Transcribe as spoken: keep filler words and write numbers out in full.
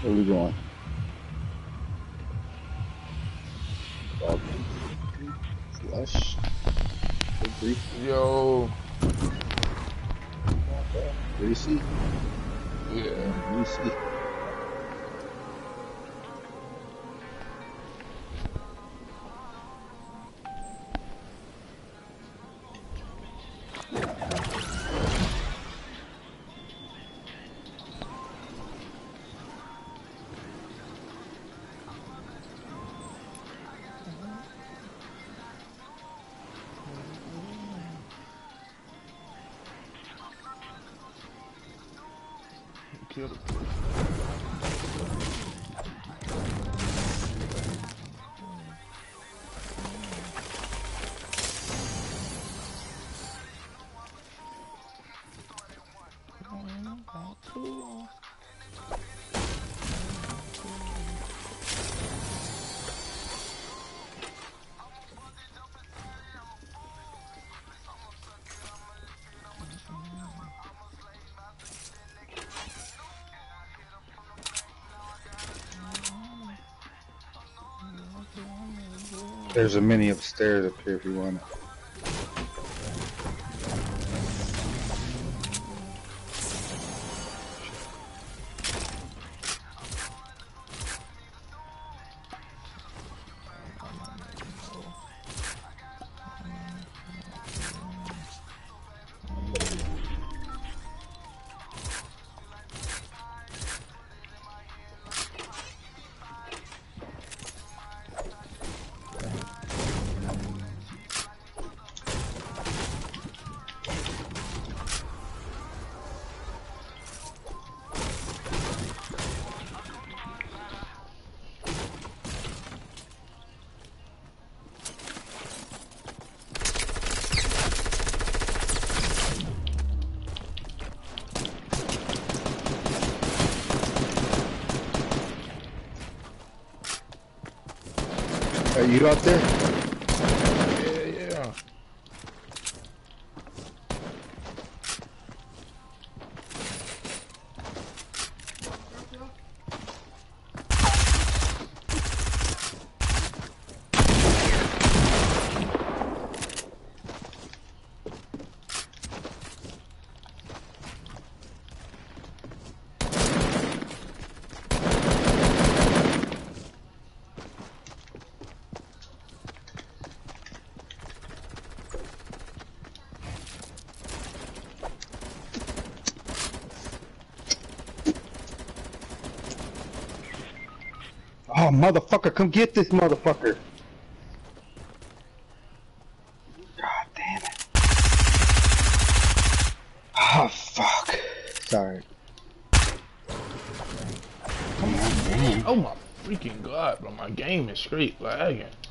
Where we going? Dog. Flush. Greasy. Yo. Greasy. Yeah. Greasy. Killed it. There's a mini upstairs up here if you want it. Are you out there? Yeah, yeah. Oh, motherfucker, come get this motherfucker. God damn it. Oh, fuck. Sorry. Come on, man. Oh my freaking god, bro. My game is straight lagging.